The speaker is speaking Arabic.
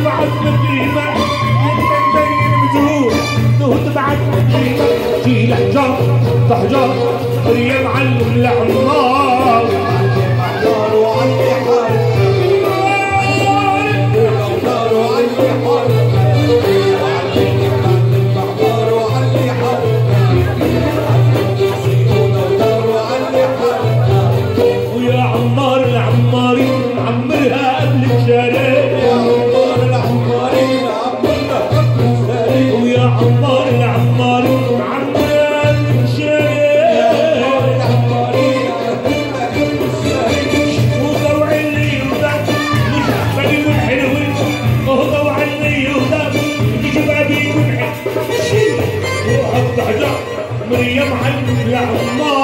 بعد مقيمة مبين مزهور زهد بعد مقيمة جيل حجار تحجار مريم علم العمار عمار وعلي حارب عمار وعلي حارب عمار وعلي حارب ويا عمار العمارين معمرها قبل الشارع يا عمار العمارين عمرنا قبل الشارع ويا عمار العمارين معمرها قبل الشارع يا عمار العمارين عمرنا قبل الشارع وضوع اللي يوزن مش بابي والحلوين وضوع اللي يوزن مش بابي والحلوين وحط حجر مريم علم العمار